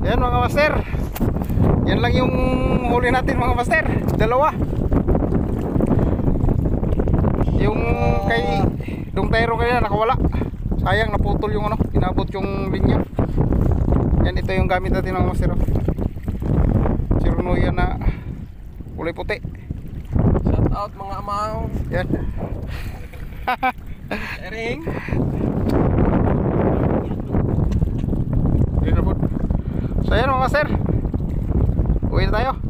Yan mga master. Yan lang yung huli natin mga master. Dalawa. Yung kay Dong Tayro kanina nakawala. Sayang naputol yung ano, inabot yung linya. Yan, ito yung gamit natin mga master. Sirunoyan na kulay puti. Shout out mga amaw. Yan. Ering. So yan mga master, uwi na tayo.